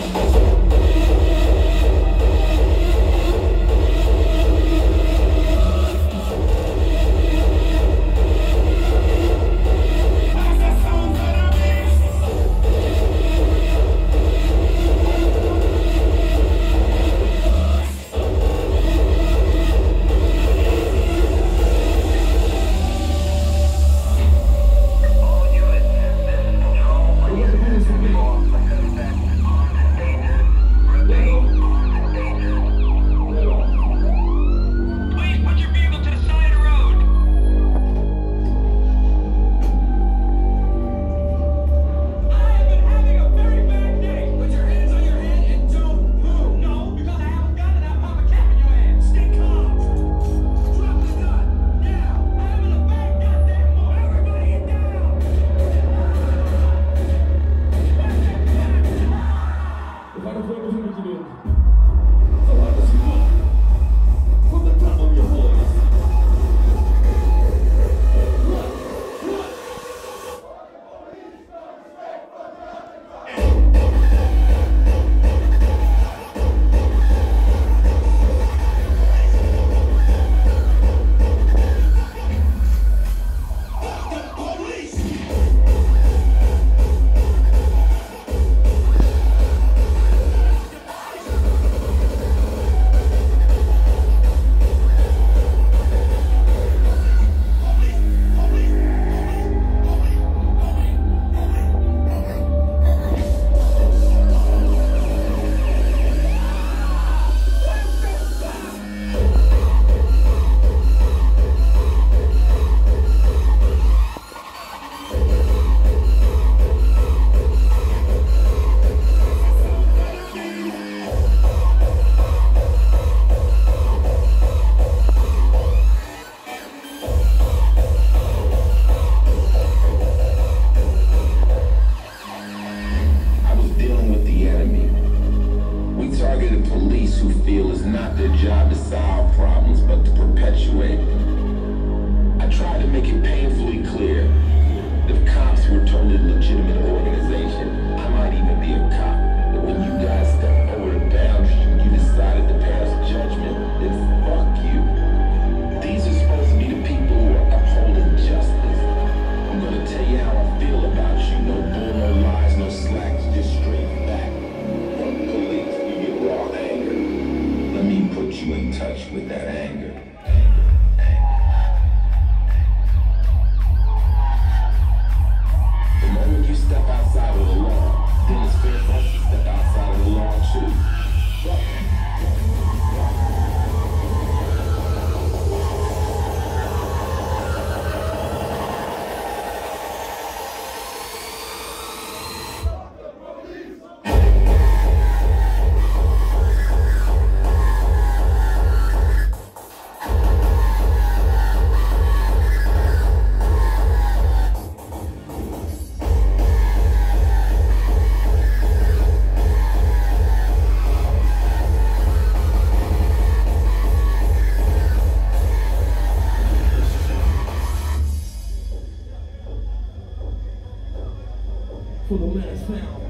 for the last sound.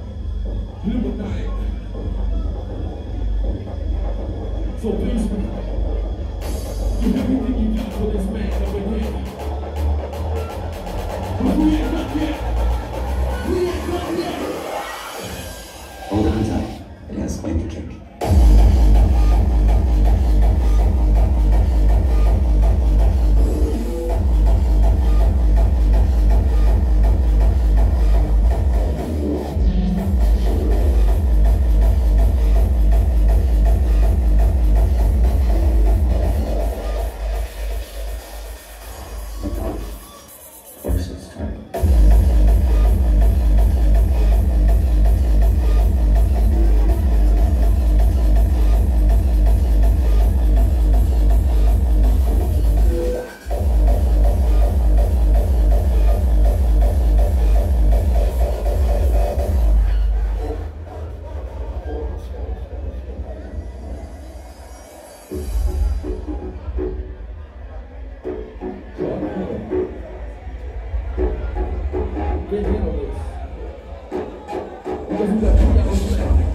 Illuminate. So please, do everything you got for this man over here. But we ain't done yet. We ain't done yet. Hold on tight. It has quite the kick. Because we got 2 hours left.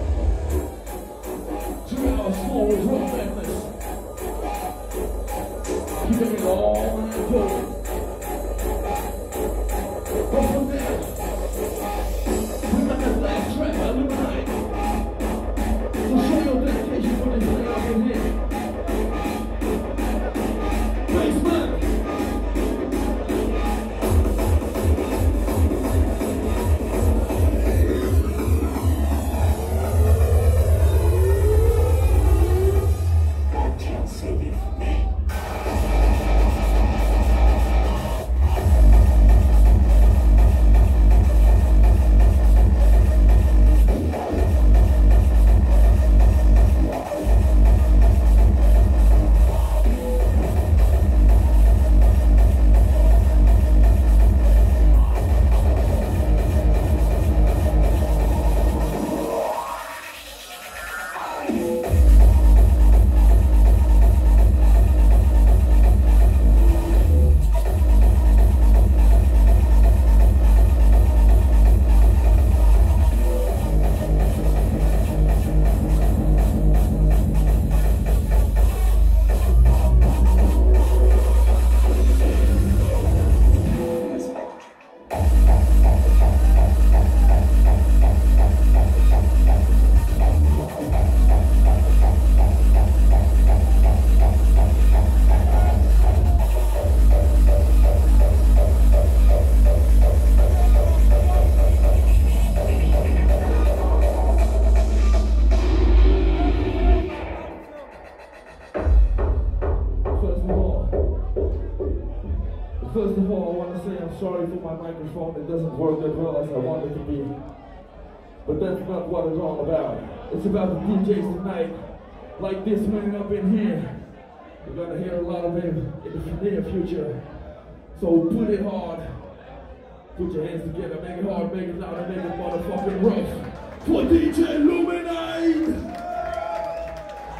sorry for my microphone, it doesn't work that well as I want it to be. But that's not what it's all about. It's about the DJs tonight, like this man up in here. You're gonna hear a lot of him in the near future. So put it hard. Put your hands together, make it hard, make it loud, and make it motherfucking rough. For DJ Illuminate!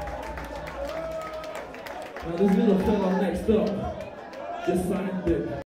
Now this little fella next up just signed it.